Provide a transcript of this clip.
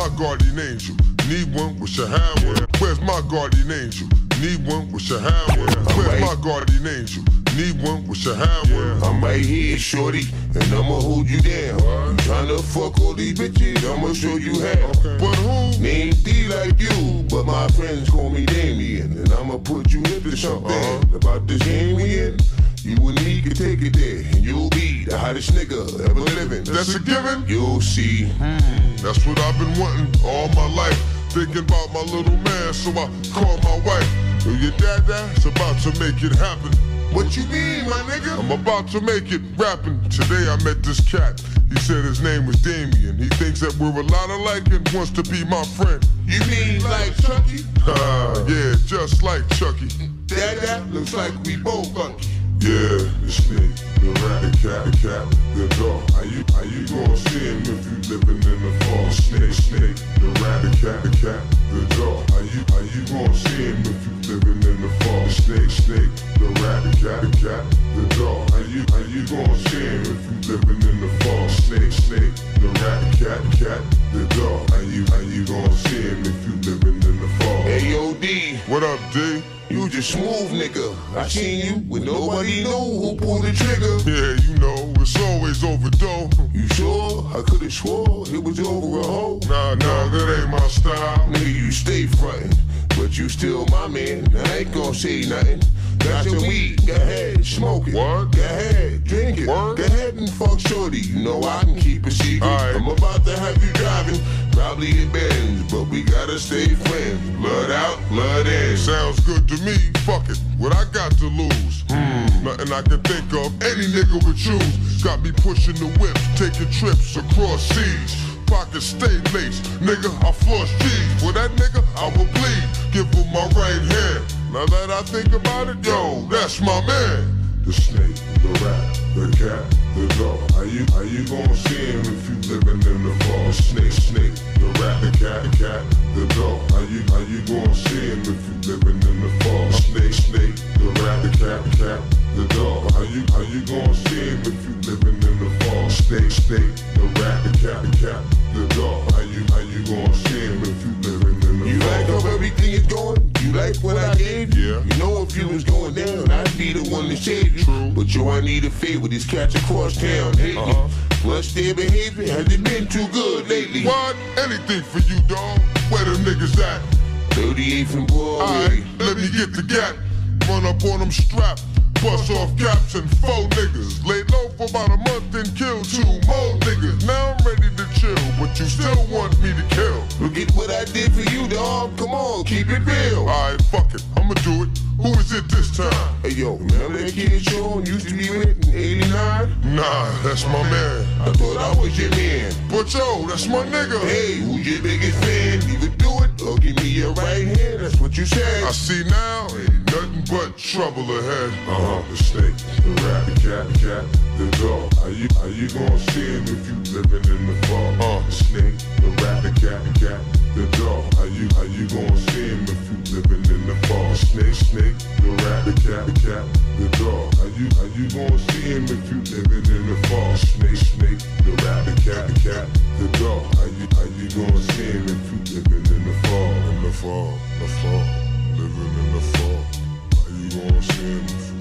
my guardian angel? Need one, wish I had one. Where's my guardian angel? Need one, wish I had one. Where's my guardian angel? Need one, wish I had one. I'm right here, shorty, and I'ma hold you down. You tryna fuck all these bitches, I'ma show you how. But who? Name D like you, but my friends call me Damien, and I'ma put you into something. About this game we in, you and me can take it there, and you'll be the hottest nigga ever living. That's a given? You'll see. That's what I've been wanting all my life. Thinking about my little man, so I called my wife. So your dad's about to make it happen. What you mean, my nigga? I'm about to make it rapping. Today I met this cat. He said his name was Damien. He thinks that we're a lot alike and wants to be my friend. You mean like Chucky? Yeah, just like Chucky. That looks like we both lucky. Yeah, the snake, the rat, the cat, the dog. How you gonna see him if you living in the fall? Snake, the rat, the cat, the dog. How you gonna see him if you living in the fall? Snake, the rat, the cat, the dog. How you gonna see him if you living in the fall? Snake, the rat, the cat, the dog. How you gonna see him if you living in the fall? Hey yo D, What up, D? you just smooth nigga. I seen you when nobody know who pulled the trigger. Yeah, you know, it's always overdose. You sure? I could've swore it was over a hoe. Nah, that ain't my style. Nigga, you stay frontin', but you still my man. I ain't gon' say nothing. Got your weed, go ahead, smoke it. What? Go ahead, drink it. Word? Go ahead and fuck shorty. You know I can keep a secret. Aight. I'm about to have you driving, probably in Benz, but we gotta stay friends. Blood out, blood in. Sounds good to me, fuck it, what I got to lose? Nothing I can think of, any nigga would choose. Got me pushing the whip, taking trips across seas. Pockets stay laced, nigga, I floss G's. For that nigga, I will bleed, give him my right hand. Now that I think about it, yo, that's my man. The snake, the rat, the cat, the dog. How you gonna see him if you living in the fall? Snake, the rat, the cat, the dog. How you gonna see him if you living in the fall? Snake, the rat, the cat, the dog. How you gonna see him if you living in the fall? Snake, the rat, the cat, the dog. How you gonna see him if you living in the fall? You like how everything is going? You like what I gave you? Yeah. You know if you was going down, I'd be the one to save you. True. But yo, I need a favor. These cats across town hate me. Plus their behavior hasn't been too good lately. What? Anything for you, dog. Where them niggas at? 38th and Broadway. Alright, let me get the gap. Run up on them strapped. Bust off caps and 4 niggas. Lay low for about a month and kill 2 more niggas. Now I'm ready to chill, but you still want me to kill. Look at what I did for you, dog. Come on, keep it real. Alright, fuck it, I'ma do it. Who is it this time? Hey yo, remember that kid Sean used to be with in '89? Nah, that's my man. I thought I was your man. But yo, that's my nigga. Hey, who's your biggest fan? Either do it or give me your right hand. That's what you said. I see now, ain't nothing but trouble ahead. The snake, the rat, the cat, the dog. How you gonna see him if you living in the fall? The snake, the rat, the cat, the dog. How you gonna see him if you living in the fall? Snake, the rat, the cat, the dog. How you gonna see him if you living in the fall? Snake, the rat, the cat, the dog. How you gonna see him if you living in the fall? In the fall, living in the fall. How you gonna see him if you